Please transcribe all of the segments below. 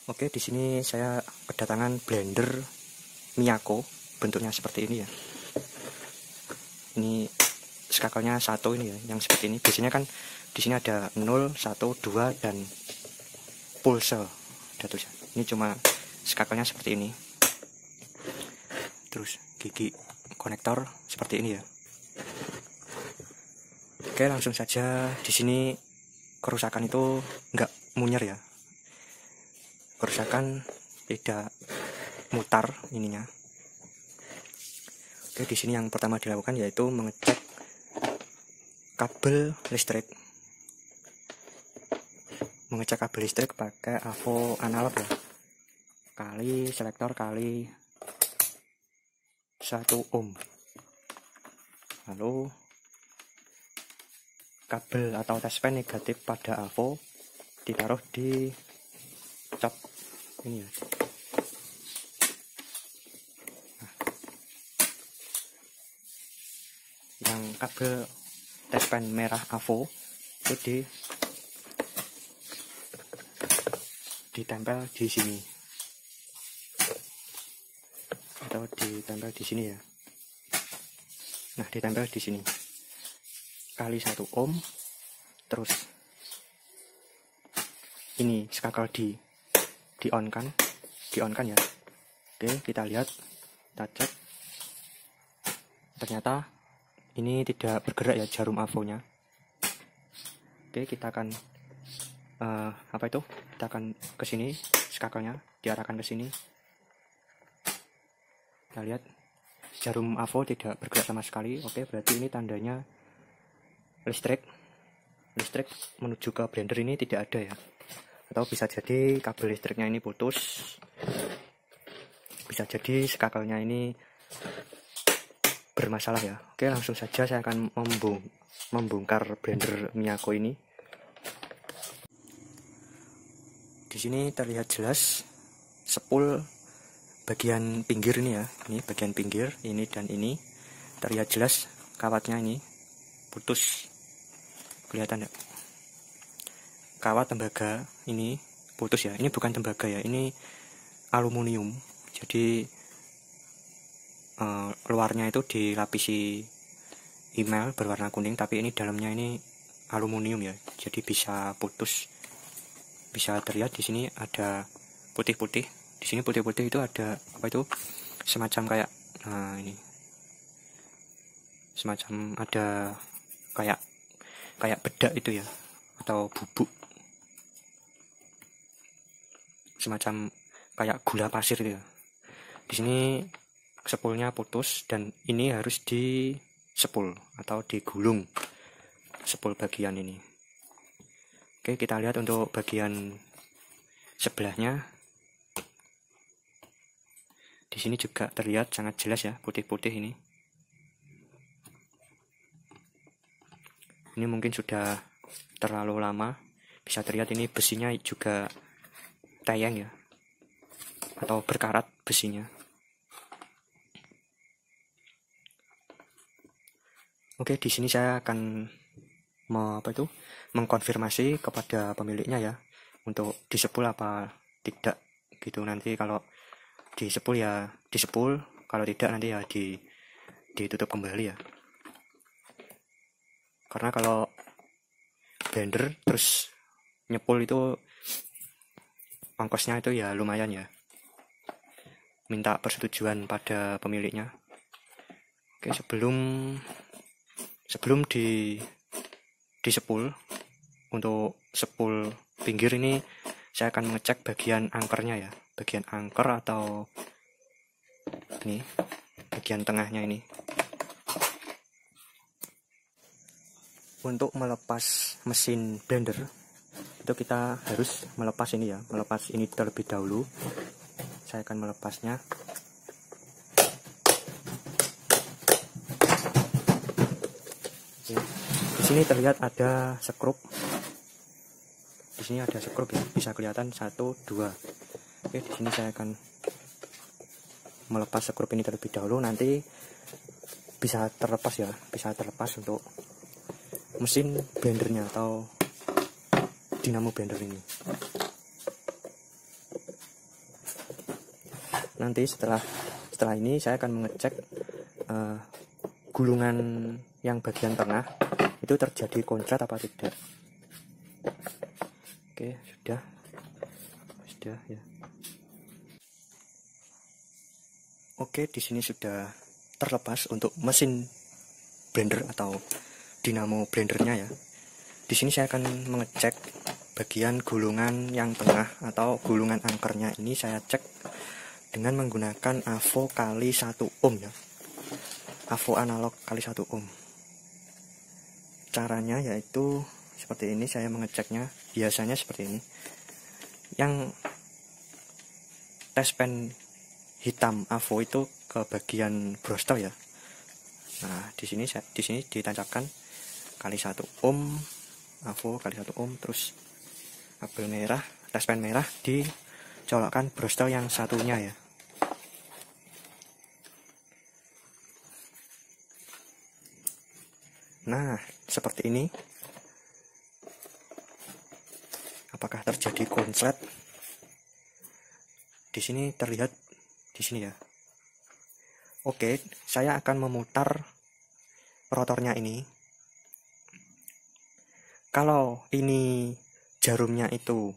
Oke, di sini saya kedatangan blender Miyako, bentuknya seperti ini ya. Ini skakalnya 1 ini ya, yang seperti ini. Biasanya kan di sini ada 0, 1, 2 dan pulse. Ada tulisan. Ini cuma skakalnya seperti ini. Terus gigi konektor seperti ini ya. Oke, langsung saja. Di sini kerusakan itu enggak munyer ya. Kerusakan tidak mutar ininya. Oke, di sini yang pertama dilakukan yaitu mengecek kabel listrik. Mengecek kabel listrik pakai AVO analog ya. Kali selektor kali 1 ohm. Lalu kabel atau tespen negatif pada AVO ditaruh di cap ini ya. Nah, yang kabel tespen merah AVO itu ditempel di sini atau ditempel di sini ya. Nah, ditempel di sini kali 1 ohm. Terus ini skakel di on kan ya. Oke, kita lihat, kita cek, ternyata ini tidak bergerak ya jarum AVO-nya. Oke, kita akan kita akan ke sini, skakelnya diarahkan ke sini. Kita lihat jarum AVO tidak bergerak sama sekali. Oke, berarti ini tandanya listrik menuju ke blender ini tidak ada ya. Atau bisa jadi kabel listriknya ini putus, bisa jadi skakelnya ini bermasalah ya. Oke, langsung saja saya akan membongkar blender Miyako ini. Di sini terlihat jelas spool bagian pinggir ini ya. Ini bagian pinggir ini dan ini terlihat jelas kawatnya ini putus. Kelihatan ya? Kawat tembaga ini putus ya. Ini bukan tembaga ya, ini aluminium. Jadi luarnya itu dilapisi email berwarna kuning, tapi ini dalamnya ini aluminium ya. Jadi bisa putus. Bisa terlihat di sini ada putih-putih. Di sini putih-putih itu ada apa itu? Semacam kayak ini. Semacam ada kayak bedak itu ya, atau bubuk. Semacam kayak gula pasir itu ya. Di sini spoolnya putus dan ini harus di spool atau digulung spool bagian ini. Oke, kita lihat untuk bagian sebelahnya. Di sini juga terlihat sangat jelas ya, putih-putih ini. Ini mungkin sudah terlalu lama. Bisa terlihat ini besinya juga tayang ya, atau berkarat besinya. Oke, di sini saya akan mengkonfirmasi kepada pemiliknya ya, untuk disepul apa tidak gitu. Nanti kalau disepul ya disepul, kalau tidak nanti ya ditutup kembali ya. Karena kalau blender terus nyepul itu ongkosnya itu ya lumayan ya. Minta persetujuan pada pemiliknya. Oke, sebelum disepul, untuk sepul pinggir ini saya akan mengecek bagian angkernya ya. Bagian angker atau ini bagian tengahnya ini. Untuk melepas mesin blender itu kita harus melepas ini ya, melepas ini terlebih dahulu. Saya akan melepasnya. Oke. Di sini terlihat ada skrup. Di sini ada skrup ya, bisa kelihatan 1, 2. Oke, di sini saya akan melepas skrup ini terlebih dahulu. Nanti bisa terlepas ya, bisa terlepas untuk mesin blendernya atau dinamo blender ini. nanti setelah ini saya akan mengecek gulungan yang bagian tengah itu terjadi konslet apa tidak. Oke, sudah ya. Oke, di sini sudah terlepas untuk mesin blender atau dinamo blendernya ya. Di sini saya akan mengecek bagian gulungan yang tengah atau gulungan angkernya ini. Saya cek dengan menggunakan AVO kali 1 ohm ya. AVO analog kali 1 ohm. Caranya yaitu seperti ini, saya mengeceknya biasanya seperti ini. Yang tespen hitam AVO itu ke bagian brostel ya. Nah, di sini ditancapkan kali 1 ohm, AVO kali 1 ohm, terus kabel merah, tespen merah dicolokkan brostel yang satunya ya. Nah, seperti ini. Apakah terjadi konslet? Di sini terlihat di sini ya. Oke, saya akan memutar rotornya ini. Kalau ini jarumnya itu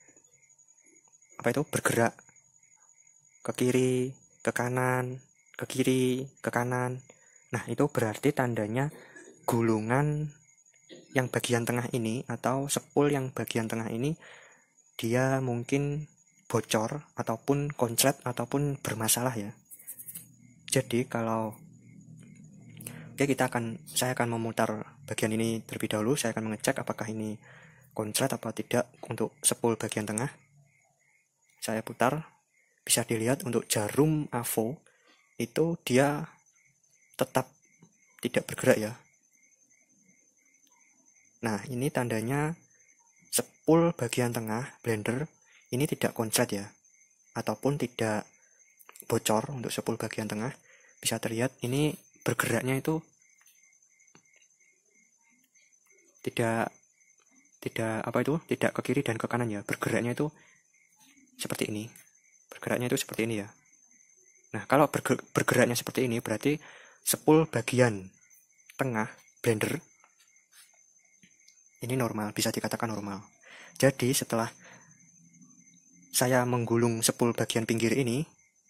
bergerak ke kiri, ke kanan, ke kiri, ke kanan. Nah, itu berarti tandanya gulungan yang bagian tengah ini atau spool yang bagian tengah ini dia mungkin bocor ataupun konslet ataupun bermasalah ya. Jadi saya akan memutar bagian ini terlebih dahulu. Saya akan mengecek apakah ini konslet atau tidak untuk spool bagian tengah. Saya putar, bisa dilihat untuk jarum AVO itu dia tetap tidak bergerak ya. Nah, ini tandanya spool bagian tengah blender ini tidak konslet ya, ataupun tidak bocor untuk spool bagian tengah. Bisa terlihat ini bergeraknya itu tidak ke kiri dan ke kanan ya. Bergeraknya itu seperti ini. Ya. Nah, kalau bergeraknya seperti ini berarti spool bagian tengah blender ini normal, bisa dikatakan normal. Jadi setelah saya menggulung spool bagian pinggir ini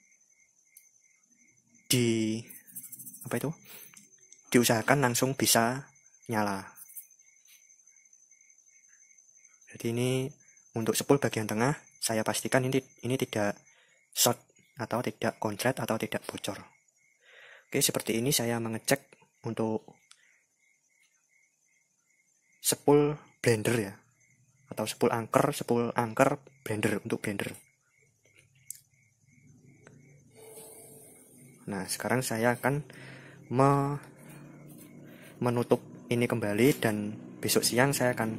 diusahakan langsung bisa nyala. Jadi ini untuk spool bagian tengah saya pastikan ini tidak short atau tidak konslet atau tidak bocor. Oke, seperti ini saya mengecek untuk spool blender ya, atau spool angker blender untuk blender. Nah, sekarang saya akan menutup ini kembali dan besok siang saya akan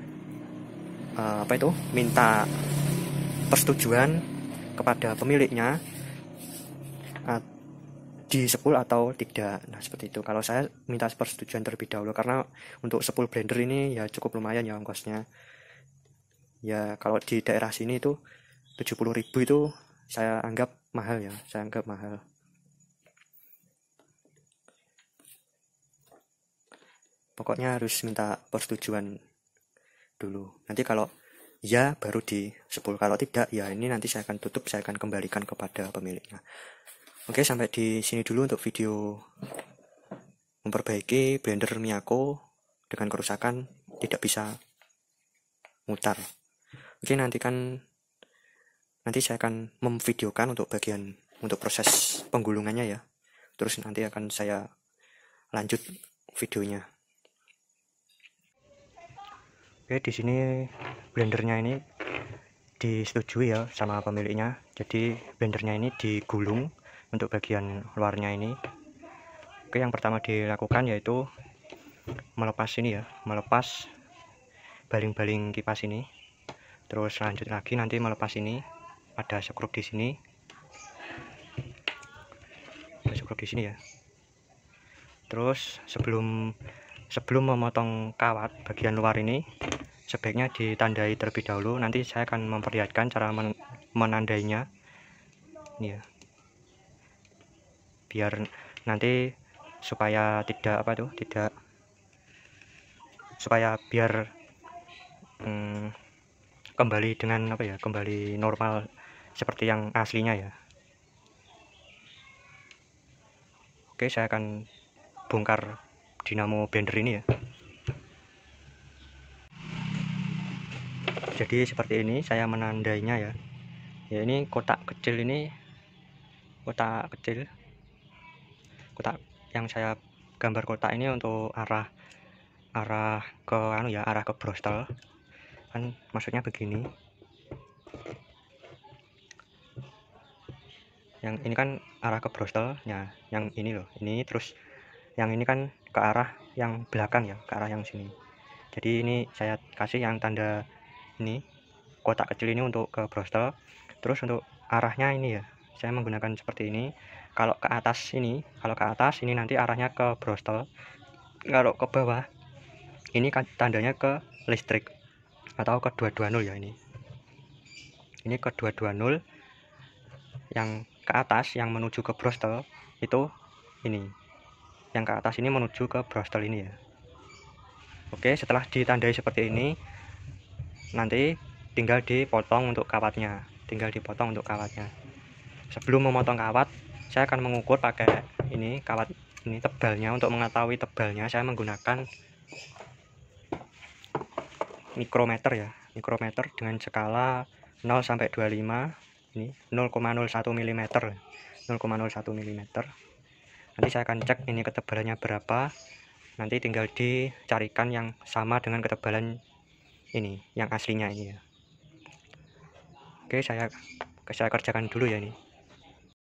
minta persetujuan kepada pemiliknya di spool atau tidak. Nah, seperti itu. Kalau saya minta persetujuan terlebih dahulu karena untuk spool blender ini ya cukup lumayan ya ongkosnya. Ya kalau di daerah sini itu 70.000 itu saya anggap mahal ya. Pokoknya harus minta persetujuan dulu. Nanti kalau ya baru di spool, kalau tidak ya ini nanti saya akan tutup, saya akan kembalikan kepada pemiliknya. Oke, sampai di sini dulu untuk video memperbaiki blender Miyako dengan kerusakan tidak bisa mutar. Oke, nanti saya akan memvideokan untuk proses penggulungannya ya. Terus nanti akan saya lanjut videonya. Oke, di sini blendernya ini disetujui ya sama pemiliknya. Jadi blendernya ini digulung untuk bagian luarnya ini. Oke, yang pertama dilakukan yaitu melepas baling-baling kipas ini. Terus lanjut lagi nanti melepas ini, ada skrup di sini. Ya. Terus sebelum memotong kawat bagian luar ini sebaiknya ditandai terlebih dahulu. Nanti saya akan memperlihatkan cara menandainya. Ini ya. biar nanti supaya tidak supaya biar kembali dengan kembali normal seperti yang aslinya ya. Oke, saya akan bongkar dinamo blender ini ya. Jadi seperti ini saya menandainya ya. Ya, ini kotak kecil kotak yang saya gambar kotak ini untuk arah ke arah ke brostel kan, maksudnya begini. Yang ini kan arah ke brostel ya, yang ini loh, ini terus yang ini kan ke arah yang belakang ya, ke arah yang sini. Jadi ini saya kasih yang tanda ini kotak kecil ini untuk ke brostel, terus untuk arahnya ini ya saya menggunakan seperti ini. Kalau ke atas ini nanti arahnya ke brostel, kalau ke bawah ini kan tandanya ke listrik atau ke 220 ya. Ini ke 220, yang ke atas yang menuju ke brostel itu ini, yang ke atas ini menuju ke brostel ini ya. Oke, setelah ditandai seperti ini nanti tinggal dipotong untuk kawatnya, Sebelum memotong kawat saya akan mengukur pakai ini kawat ini tebalnya. Untuk mengetahui tebalnya saya menggunakan mikrometer ya, mikrometer dengan skala 0 sampai 25, ini 0,01 mm. Nanti saya akan cek ini ketebalannya berapa, nanti tinggal dicarikan yang sama dengan ketebalan ini yang aslinya ini ya. Oke, saya kerjakan dulu ya ini.